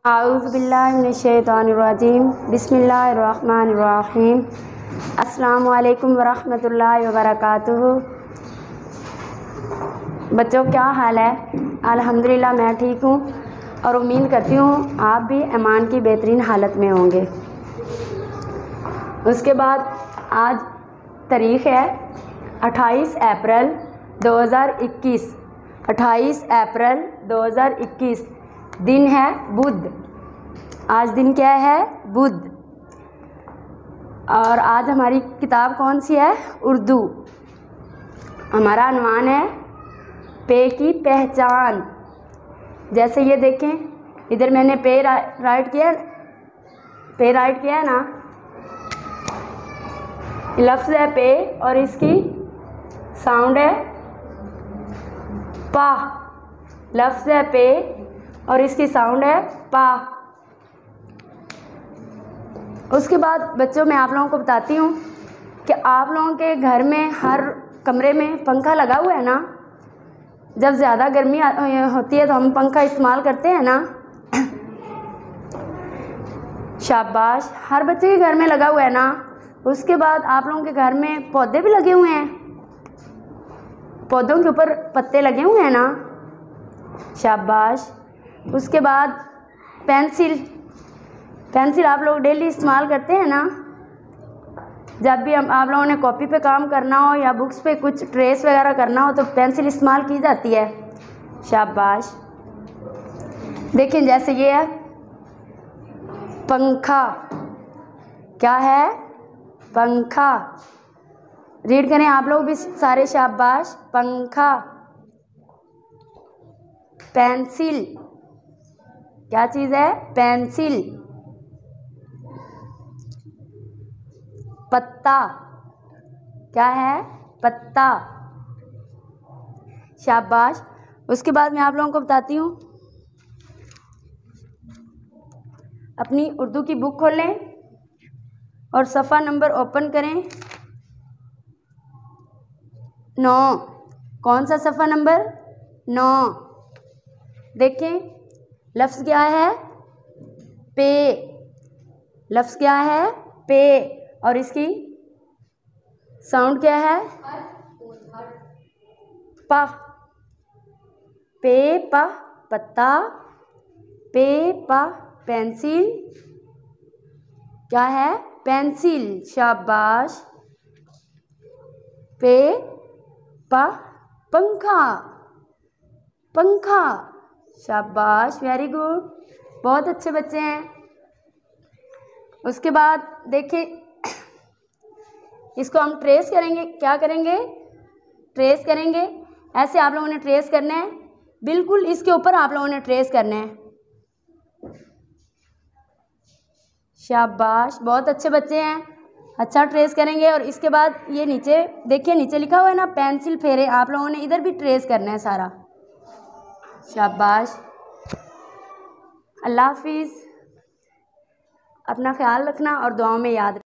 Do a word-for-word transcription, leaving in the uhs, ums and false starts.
आऊज़ुबिल्लाहि मिनश्शैतानिर्रजीम बिस्मिल्लाहिर्रहमानिर्रहीम अस्सलामु अलैकुम वरहमतुल्लाहि वबरकातुहू। बच्चों, क्या हाल है? अल्हम्दुलिल्लाह मैं ठीक हूँ और उम्मीद करती हूँ आप भी ईमान की बेहतरीन हालत में होंगे। उसके बाद आज तारीख़ है अट्ठाईस अप्रैल दो हज़ार इक्कीस। अट्ठाईस अप्रैल दो हज़ार इक्कीस दिन है बुध। आज दिन क्या है? बुध। और आज हमारी किताब कौन सी है? उर्दू। हमारा अनवान है पे की पहचान। जैसे ये देखें, इधर मैंने पे राइट किया पे राइट किया है ना, लफ्ज़ है पे और इसकी साउंड है पा। लफ्ज़ है पे और इसकी साउंड है पा। उसके बाद बच्चों मैं आप लोगों को बताती हूँ कि आप लोगों के घर में हर कमरे में पंखा लगा हुआ है ना। जब ज़्यादा गर्मी होती है तो हम पंखा इस्तेमाल करते हैं ना। शाबाश, हर बच्चे के घर में लगा हुआ है ना। उसके बाद आप लोगों के घर में पौधे भी लगे हुए हैं, पौधों के ऊपर पत्ते लगे हुए हैं ना। शाबाश। उसके बाद पेंसिल पेंसिल आप लोग डेली इस्तेमाल करते हैं ना। जब भी हम आप लोगों ने कॉपी पे काम करना हो या बुक्स पे कुछ ट्रेस वगैरह करना हो तो पेंसिल इस्तेमाल की जाती है। शाबाश। देखिए जैसे ये है पंखा। क्या है? पंखा। रीड करें आप लोग भी सारे। शाबाश। पंखा। पेंसिल। क्या चीज़ है? पेंसिल। पत्ता। क्या है? पत्ता। शाबाश। उसके बाद मैं आप लोगों को बताती हूँ, अपनी उर्दू की बुक खोलें और सफ़ा नंबर ओपन करें। नौ। कौन सा सफ़ा नंबर? नौ। देखें लफ्ज़ क्या है? पे। लफ्ज़ क्या है? पे और इसकी साउंड क्या है? पा। पे पा पत्ता, पे पा पेंसिल। क्या है? पेंसिल। शाबाश। पे पा पंखा। पंखा। शाबाश, वेरी गुड, बहुत अच्छे बच्चे हैं। उसके बाद देखिए इसको हम ट्रेस करेंगे। क्या करेंगे? ट्रेस करेंगे। ऐसे आप लोगों ने ट्रेस करना है, बिल्कुल इसके ऊपर आप लोगों ने ट्रेस करना है। शाबाश, बहुत अच्छे बच्चे हैं, अच्छा ट्रेस करेंगे। और इसके बाद ये नीचे देखिए, नीचे लिखा हुआ है ना पेंसिल फेरे, आप लोगों ने इधर भी ट्रेस करना है सारा। शाबाश। अल्लाह हाफिज़। अपना ख्याल रखना और दुआओं में याद